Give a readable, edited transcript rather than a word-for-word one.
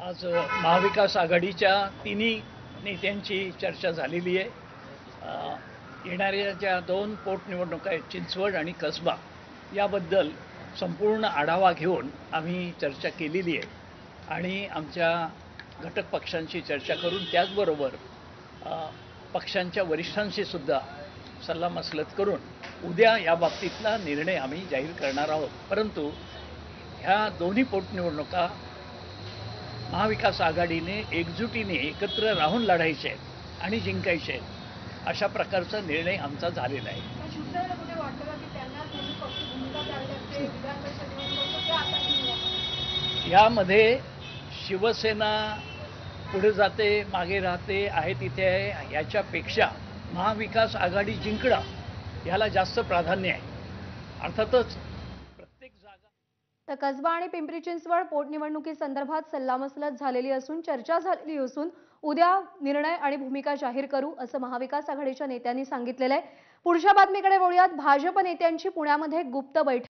आज महाविकास आघाडीच्या तिन्ही नेत्यांची चर्चा झालेली आहे. येणाऱ्या ज्या 2 पोटनिवडणुका आहेत, चिंचवड आणि कसबा, याबद्दल संपूर्ण आढावा घेऊन आम्ही चर्चा केलेली आहे आणि आमच्या घटक पक्षांशी चर्चा करून त्याचबरोबर पक्षांच्या वरिष्ठांशी सुद्धा सल्लामसलत करून उद्या या बाबतीतला निर्णय आम्ही जाहीर करणार आहोत. परंतु ह्या दोन्ही पोटनिवडणुका महाविकास आघाडीने एकजुटीने एकत्र राहून लढायचे आहेत आणि जिंकायचे आहेत, अशा प्रकारचा निर्णय आमचा झालेला आहे. यामध्ये शिवसेना पुढे जाते, मागे राहते, आहे तिथे आहे, याच्यापेक्षा महाविकास आघाडी जिंकणं याला जास्त प्राधान्य आहे. अर्थातच तर कसबा आणि पिंपरी चिंचवड पोटनिवडणुकीसंदर्भात सल्लामसलत झालेली असून चर्चा झालेली असून उद्या निर्णय आणि भूमिका जाहीर करू असं महाविकास आघाडीच्या नेत्यांनी सांगितलेलं आहे. पुढच्या बातमीकडे वळूयात. भाजप नेत्यांची पुण्यामध्ये गुप्त बैठक